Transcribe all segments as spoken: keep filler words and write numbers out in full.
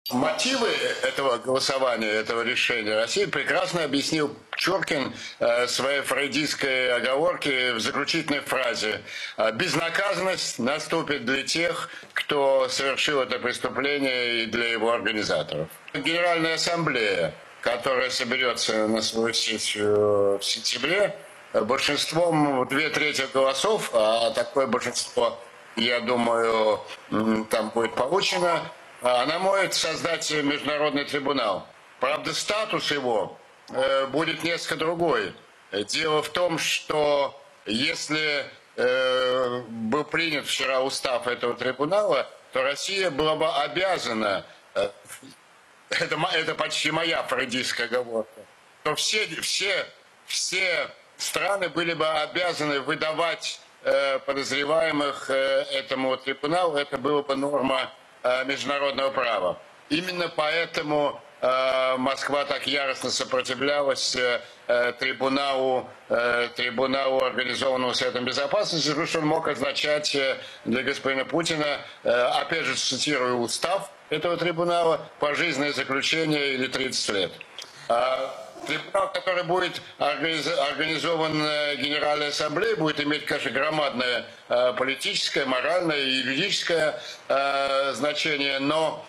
Мотивы этого голосования, этого решения России прекрасно объяснил Чуркин в своей фрейдистской оговорке в заключительной фразе. Безнаказанность наступит для тех, кто совершил это преступление, и для его организаторов. Генеральная ассамблея, которая соберется на свою сессию в сентябре, большинством две трети голосов, а такое большинство, я думаю, там будет получено, она может создать международный трибунал. Правда, статус его э, будет несколько другой. Дело в том, что если э, был принят вчера устав этого трибунала, то Россия была бы обязана, э, это, это почти моя фрейдистская оговорка, то все, все, все страны были бы обязаны выдавать э, подозреваемых э, этому трибуналу. Это была бы норма международного права. Именно поэтому э, Москва так яростно сопротивлялась э, трибуналу, э, трибуналу организованного Советом Безопасности, потому что он мог означать для господина Путина, э, опять же цитирую устав этого трибунала, пожизненное заключение или тридцать лет. Трибунал, который будет организован Генеральной Ассамблеей, будет иметь, конечно, громадное политическое, моральное и юридическое значение, но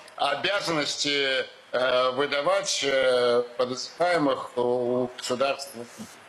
обязанности выдавать подозреваемых у государства